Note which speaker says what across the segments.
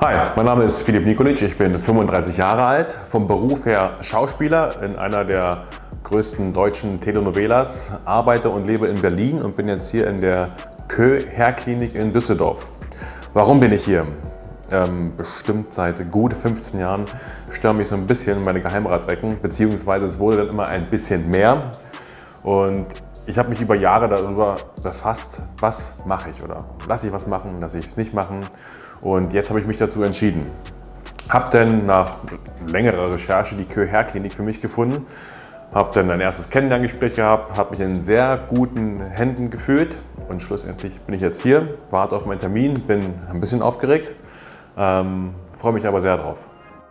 Speaker 1: Hi, mein Name ist Filip Nikolic, ich bin 35 Jahre alt, vom Beruf her Schauspieler in einer der größten deutschen Telenovelas, arbeite und lebe in Berlin und bin jetzt hier in der Kö-Hair-Klinik in Düsseldorf. Warum bin ich hier? Bestimmt seit gut 15 Jahren stören mich so ein bisschen meine Geheimratsecken, beziehungsweise es wurde dann immer ein bisschen mehr. Und ich habe mich über Jahre darüber befasst, was mache ich oder lasse ich was machen, lasse ich es nicht machen. Und jetzt habe ich mich dazu entschieden. Habe dann nach längerer Recherche die Kö-Hair-Klinik für mich gefunden, habe dann ein erstes Kennenlerngespräch gehabt, habe mich in sehr guten Händen gefühlt und schlussendlich bin ich jetzt hier, warte auf meinen Termin, bin ein bisschen aufgeregt, freue mich aber sehr drauf.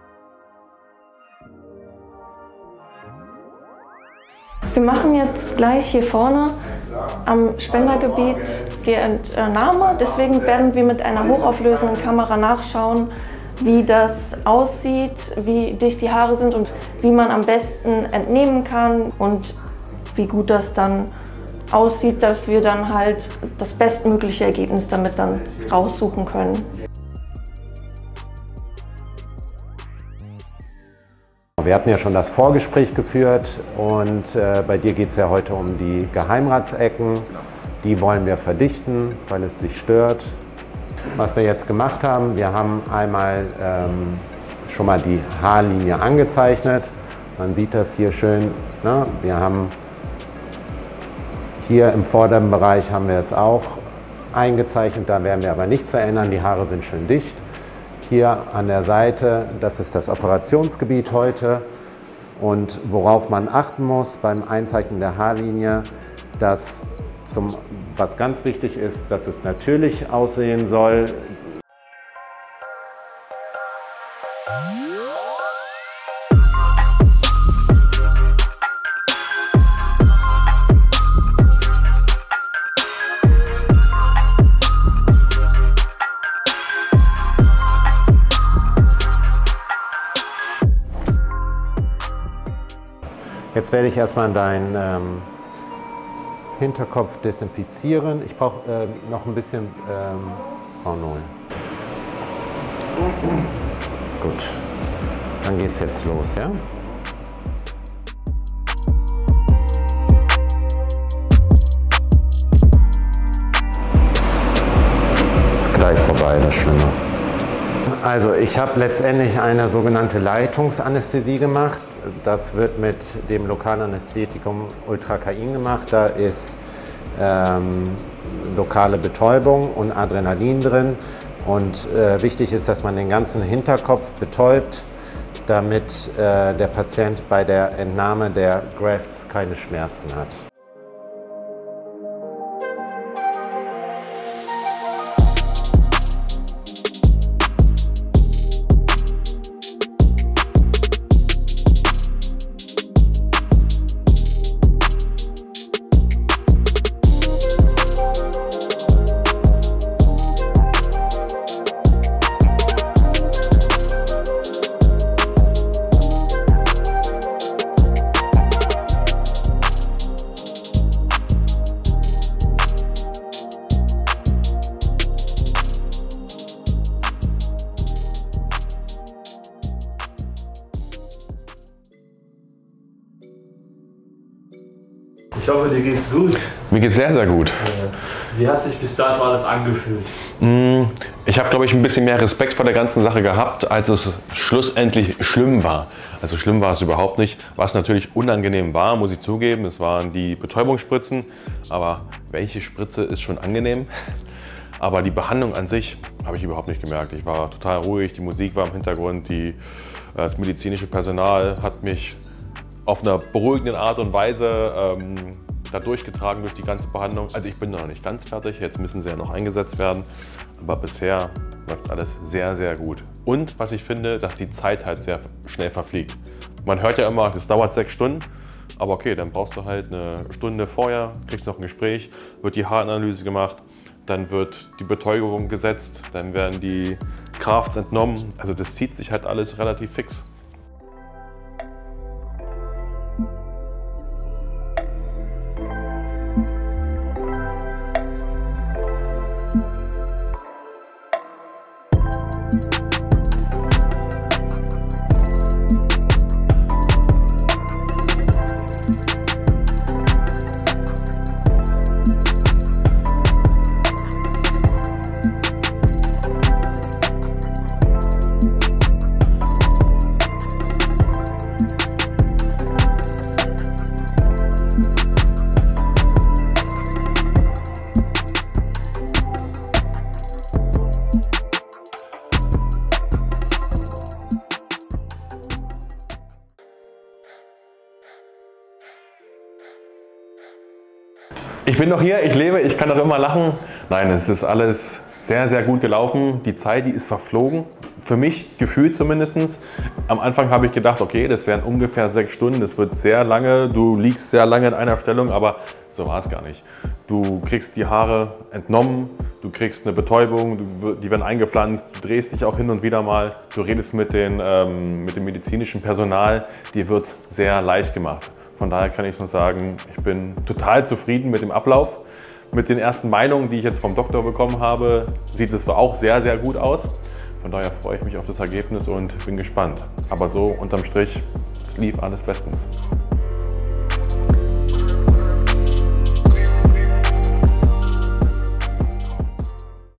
Speaker 2: Wir machen jetzt gleich hier vorne am Spendergebiet die Entnahme. Deswegen werden wir mit einer hochauflösenden Kamera nachschauen, wie das aussieht, wie dicht die Haare sind und wie man am besten entnehmen kann und wie gut das dann aussieht, dass wir dann halt das bestmögliche Ergebnis damit dann raussuchen können.
Speaker 3: Wir hatten ja schon das Vorgespräch geführt und bei dir geht es ja heute um die Geheimratsecken. Die wollen wir verdichten, weil es dich stört. Was wir jetzt gemacht haben, wir haben einmal schon mal die Haarlinie angezeichnet. Man sieht das hier schön. Ne? Wir haben hier im vorderen Bereich haben wir es auch eingezeichnet. Da werden wir aber nichts verändern. Die Haare sind schön dicht. Hier an der Seite, das ist das Operationsgebiet heute. Und worauf man achten muss beim Einzeichnen der Haarlinie, was ganz wichtig ist, dass es natürlich aussehen soll. Jetzt werde ich erstmal deinen Hinterkopf desinfizieren. Ich brauche noch ein bisschen Braunol. Gut, dann geht's jetzt los, ja? Ist gleich vorbei, das Schlimme. Also ich habe letztendlich eine sogenannte Leitungsanästhesie gemacht. Das wird mit dem Lokalanästhetikum Ultracain gemacht. Da ist lokale Betäubung und Adrenalin drin. Und wichtig ist, dass man den ganzen Hinterkopf betäubt, damit der Patient bei der Entnahme der Grafts keine Schmerzen hat.
Speaker 4: Ich hoffe, dir geht's gut.
Speaker 1: Mir geht's sehr, sehr gut.
Speaker 4: Wie hat sich bis dato alles angefühlt?
Speaker 1: Ich habe, glaube ich, ein bisschen mehr Respekt vor der ganzen Sache gehabt, als es schlussendlich schlimm war. Also schlimm war es überhaupt nicht. Was natürlich unangenehm war, muss ich zugeben, das waren die Betäubungsspritzen. Aber welche Spritze ist schon angenehm? Aber die Behandlung an sich habe ich überhaupt nicht gemerkt. Ich war total ruhig, die Musik war im Hintergrund, das medizinische Personal hat mich auf einer beruhigenden Art und Weise da durchgetragen durch die ganze Behandlung. Also ich bin noch nicht ganz fertig, jetzt müssen sie ja noch eingesetzt werden, aber bisher läuft alles sehr, sehr gut. Und was ich finde, dass die Zeit halt sehr schnell verfliegt. Man hört ja immer, das dauert 6 Stunden, aber okay, dann brauchst du halt eine Stunde vorher, kriegst noch ein Gespräch, wird die Haaranalyse gemacht, dann wird die Betäubung gesetzt, dann werden die Grafts entnommen. Also das zieht sich halt alles relativ fix. Ich bin noch hier, ich lebe, ich kann doch immer lachen. Nein, es ist alles sehr, sehr gut gelaufen. Die Zeit, die ist verflogen. Für mich gefühlt zumindest. Am Anfang habe ich gedacht, okay, das wären ungefähr 6 Stunden, das wird sehr lange, du liegst sehr lange in einer Stellung, aber so war es gar nicht. Du kriegst die Haare entnommen, du kriegst eine Betäubung, die werden eingepflanzt, du drehst dich auch hin und wieder mal, du redest mit dem medizinischen Personal, dir wird es sehr leicht gemacht. Von daher kann ich nur sagen, ich bin total zufrieden mit dem Ablauf. Mit den ersten Meinungen, die ich jetzt vom Doktor bekommen habe, sieht es auch sehr, sehr gut aus. Von daher freue ich mich auf das Ergebnis und bin gespannt. Aber so unterm Strich, es lief alles bestens.